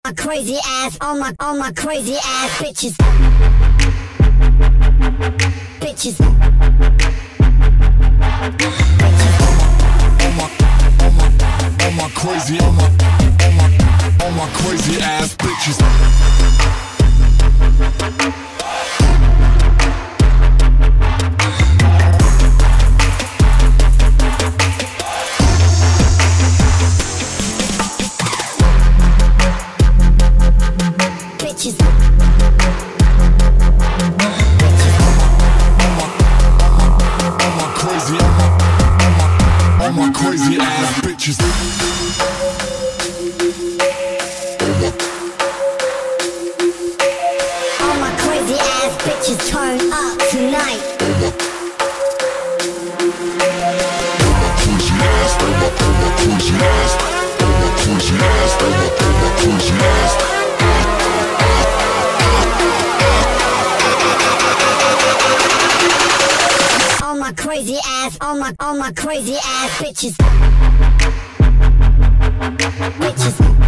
crazy ass, all my crazy ass bitches. Bitches. All my crazy ass bitches. Bitches. All my crazy ass bitches. All my crazy ass bitches turn up tonight. Crazy ass, all my crazy ass, all my crazy ass, all my crazy ass. All my crazy ass, all my crazy ass bitches. Bitches.